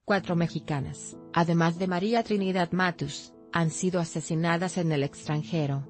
4 mexicanas, además de María Trinidad Matus, han sido asesinadas en el extranjero.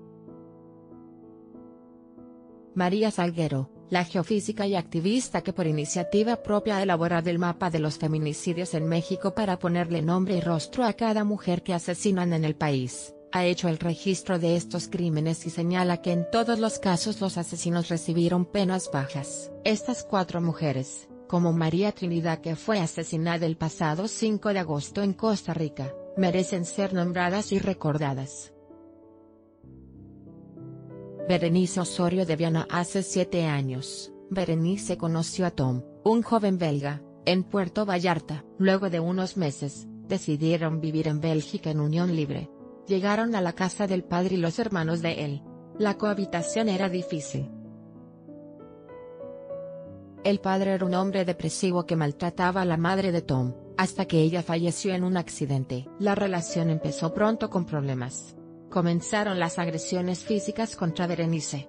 María Salguero, la geofísica y activista que por iniciativa propia ha elaborado el mapa de los feminicidios en México para ponerle nombre y rostro a cada mujer que asesinan en el país, ha hecho el registro de estos crímenes y señala que en todos los casos los asesinos recibieron penas bajas. Estas 4 mujeres, como María Trinidad que fue asesinada el pasado 5 de agosto en Costa Rica, merecen ser nombradas y recordadas. Berenice Osorio de Viana. Hace 7 años, Berenice conoció a Tom, un joven belga, en Puerto Vallarta. Luego de unos meses, decidieron vivir en Bélgica en unión libre. Llegaron a la casa del padre y los hermanos de él. La cohabitación era difícil. El padre era un hombre depresivo que maltrataba a la madre de Tom, hasta que ella falleció en un accidente. La relación empezó pronto con problemas. Comenzaron las agresiones físicas contra Berenice.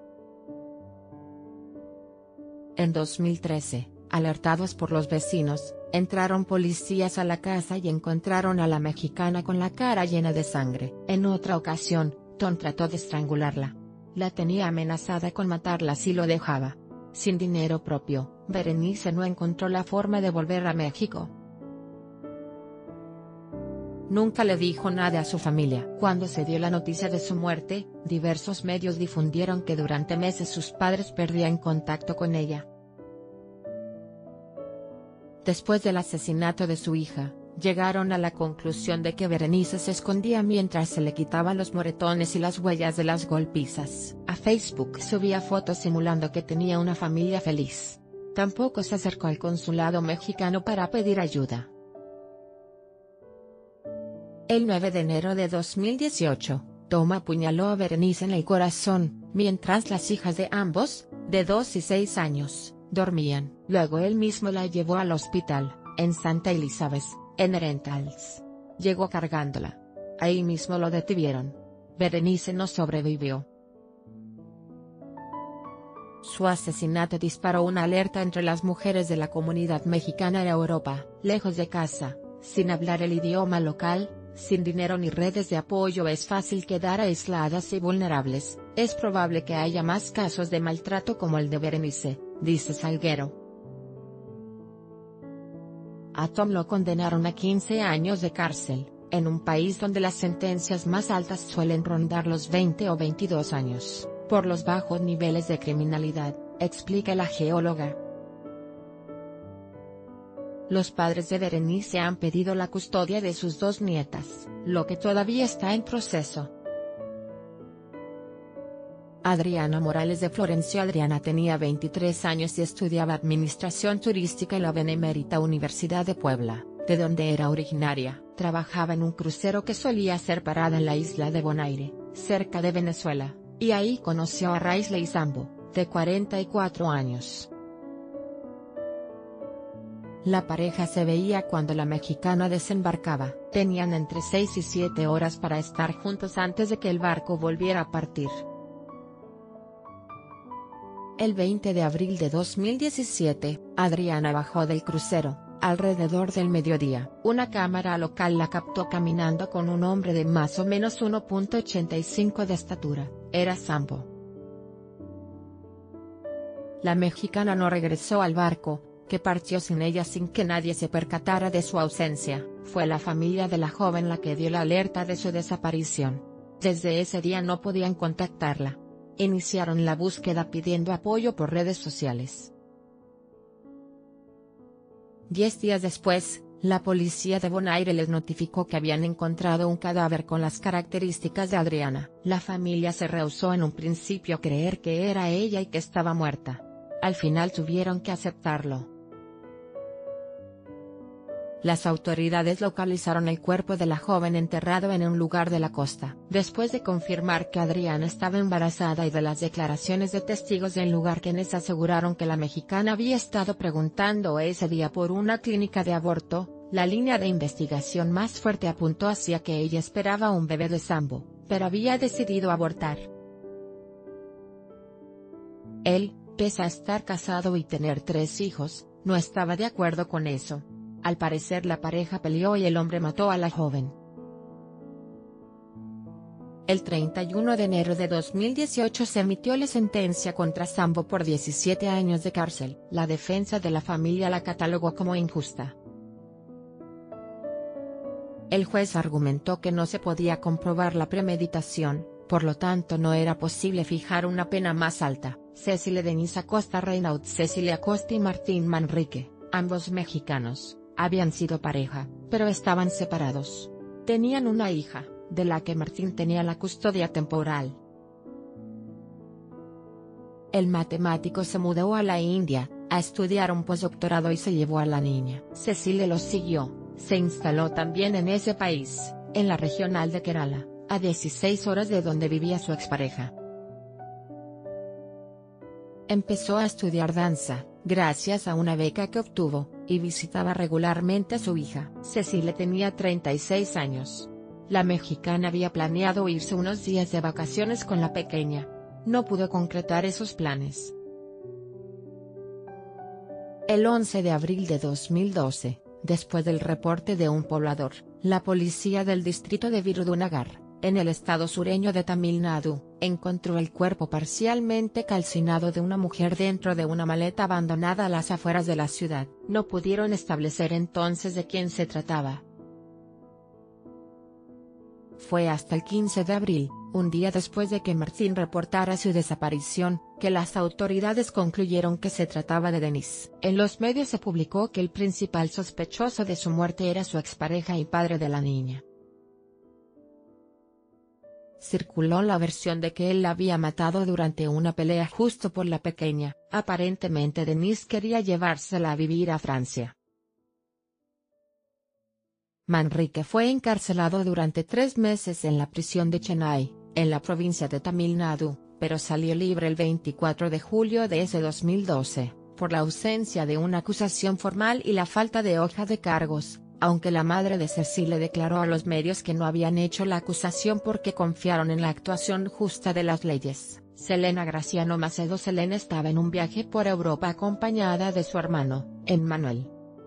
En 2013, alertados por los vecinos, entraron policías a la casa y encontraron a la mexicana con la cara llena de sangre. En otra ocasión, Tom trató de estrangularla. La tenía amenazada con matarla si lo dejaba. Sin dinero propio, Berenice no encontró la forma de volver a México. Nunca le dijo nada a su familia. Cuando se dio la noticia de su muerte, diversos medios difundieron que durante meses sus padres perdían contacto con ella. Después del asesinato de su hija, llegaron a la conclusión de que Berenice se escondía mientras se le quitaban los moretones y las huellas de las golpizas. A Facebook subía fotos simulando que tenía una familia feliz. Tampoco se acercó al consulado mexicano para pedir ayuda. El 9 de enero de 2018, Tom apuñaló a Berenice en el corazón, mientras las hijas de ambos, de 2 y 6 años, dormían. Luego él mismo la llevó al hospital, en Santa Elizabeth, en Herentals. Llegó cargándola. Ahí mismo lo detuvieron. Berenice no sobrevivió. Su asesinato disparó una alerta entre las mujeres de la comunidad mexicana en Europa. Lejos de casa, sin hablar el idioma local, sin dinero ni redes de apoyo, es fácil quedar aisladas y vulnerables. Es probable que haya más casos de maltrato como el de Berenice, dice Salguero. A Tom lo condenaron a 15 años de cárcel, en un país donde las sentencias más altas suelen rondar los 20 o 22 años, por los bajos niveles de criminalidad, explica la geóloga. Los padres de Berenice han pedido la custodia de sus 2 nietas, lo que todavía está en proceso. Adriana Morales de Florencio. Adriana tenía 23 años y estudiaba Administración Turística en la Benemérita Universidad de Puebla, de donde era originaria. Trabajaba en un crucero que solía hacer parada en la isla de Bonaire, cerca de Venezuela, y ahí conoció a Raisley Sambo, de 44 años. La pareja se veía cuando la mexicana desembarcaba. Tenían entre 6 y 7 horas para estar juntos antes de que el barco volviera a partir. El 20 de abril de 2017, Adriana bajó del crucero, alrededor del mediodía. Una cámara local la captó caminando con un hombre de más o menos 1,85 de estatura. Era Sambo. La mexicana no regresó al barco, que partió sin ella sin que nadie se percatara de su ausencia. Fue la familia de la joven la que dio la alerta de su desaparición. Desde ese día no podían contactarla. Iniciaron la búsqueda pidiendo apoyo por redes sociales. 10 días después, la policía de Bonaire les notificó que habían encontrado un cadáver con las características de Adriana. La familia se rehusó en un principio a creer que era ella y que estaba muerta. Al final tuvieron que aceptarlo. Las autoridades localizaron el cuerpo de la joven enterrado en un lugar de la costa. Después de confirmar que Adriana estaba embarazada y de las declaraciones de testigos del lugar quienes aseguraron que la mexicana había estado preguntando ese día por una clínica de aborto, la línea de investigación más fuerte apuntó hacia que ella esperaba un bebé de Sambo, pero había decidido abortar. Él, pese a estar casado y tener 3 hijos, no estaba de acuerdo con eso. Al parecer la pareja peleó y el hombre mató a la joven. El 31 de enero de 2018 se emitió la sentencia contra Sambo por 17 años de cárcel. La defensa de la familia la catalogó como injusta. El juez argumentó que no se podía comprobar la premeditación, por lo tanto no era posible fijar una pena más alta. Cecilia Denise Acosta Reinaud. Cecilia Acosta y Martín Manrique, ambos mexicanos, habían sido pareja, pero estaban separados. Tenían una hija, de la que Martín tenía la custodia temporal. El matemático se mudó a la India, a estudiar un postdoctorado y se llevó a la niña. Cecilia lo siguió, se instaló también en ese país, en la regional de Kerala, a 16 horas de donde vivía su expareja. Empezó a estudiar danza, gracias a una beca que obtuvo, y visitaba regularmente a su hija. Cecilia tenía 36 años. La mexicana había planeado irse unos días de vacaciones con la pequeña. No pudo concretar esos planes. El 11 de abril de 2012, después del reporte de un poblador, la policía del distrito de Virudunagar, en el estado sureño de Tamil Nadu, encontró el cuerpo parcialmente calcinado de una mujer dentro de una maleta abandonada a las afueras de la ciudad. No pudieron establecer entonces de quién se trataba. Fue hasta el 15 de abril, un día después de que Martín reportara su desaparición, que las autoridades concluyeron que se trataba de Denise. En los medios se publicó que el principal sospechoso de su muerte era su expareja y padre de la niña. Circuló la versión de que él la había matado durante una pelea justo por la pequeña. Aparentemente Denise quería llevársela a vivir a Francia. Manrique fue encarcelado durante 3 meses en la prisión de Chennai, en la provincia de Tamil Nadu, pero salió libre el 24 de julio de ese 2012, por la ausencia de una acusación formal y la falta de hoja de cargos, aunque la madre de Cecilia declaró a los medios que no habían hecho la acusación porque confiaron en la actuación justa de las leyes. Selena Graciano Macedo. Selena estaba en un viaje por Europa acompañada de su hermano, Emmanuel.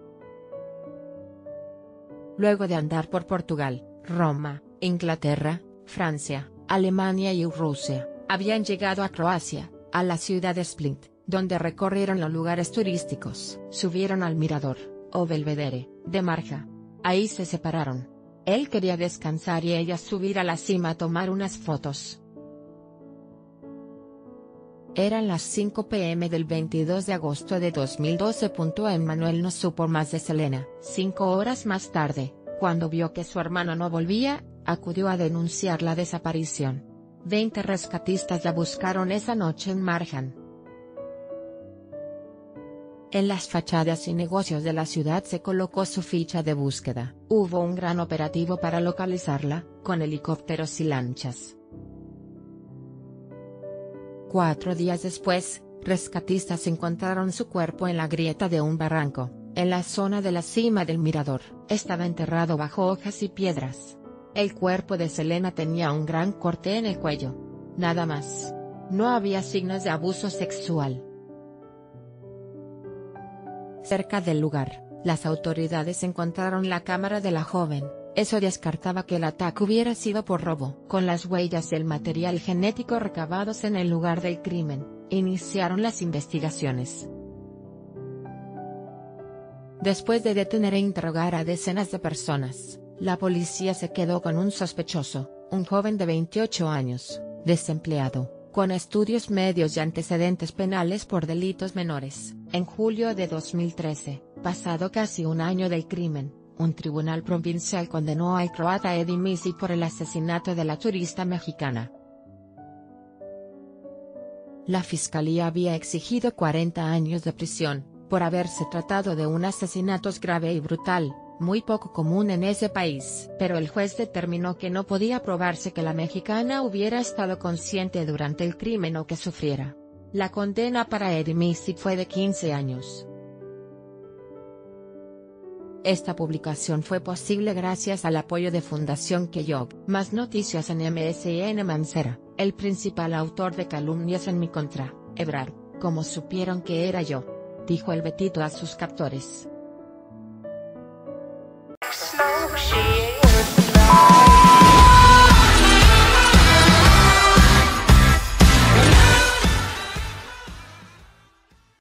Luego de andar por Portugal, Roma, Inglaterra, Francia, Alemania y Rusia, habían llegado a Croacia, a la ciudad de Split, donde recorrieron los lugares turísticos. Subieron al mirador, o Belvedere, de Marja. Ahí se separaron. Él quería descansar y ella subir a la cima a tomar unas fotos. Eran las 5 p.m. del 22 de agosto de 2012. Emmanuel no supo más de Selena. 5 horas más tarde, cuando vio que su hermano no volvía, acudió a denunciar la desaparición. 20 rescatistas la buscaron esa noche en Marjan. En las fachadas y negocios de la ciudad se colocó su ficha de búsqueda. Hubo un gran operativo para localizarla, con helicópteros y lanchas. 4 días después, rescatistas encontraron su cuerpo en la grieta de un barranco, en la zona de la cima del mirador. Estaba enterrado bajo hojas y piedras. El cuerpo de Selena tenía un gran corte en el cuello. Nada más. No había signos de abuso sexual. Cerca del lugar, las autoridades encontraron la cámara de la joven. Eso descartaba que el ataque hubiera sido por robo. Con las huellas del material genético recabados en el lugar del crimen, iniciaron las investigaciones. Después de detener e interrogar a decenas de personas, la policía se quedó con un sospechoso, un joven de 28 años, desempleado, con estudios medios y antecedentes penales por delitos menores. En julio de 2013, pasado casi un año del crimen, un tribunal provincial condenó al croata Edi Misic por el asesinato de la turista mexicana. La fiscalía había exigido 40 años de prisión, por haberse tratado de un asesinato grave y brutal, muy poco común en ese país. Pero el juez determinó que no podía probarse que la mexicana hubiera estado consciente durante el crimen o que sufriera. La condena para Edi Misic fue de 15 años. Esta publicación fue posible gracias al apoyo de Fundación Kellogg. Más noticias en MSN Mancera, el principal autor de calumnias en mi contra, Ebrard. ¿Cómo supieron que era yo?, dijo el Betito a sus captores.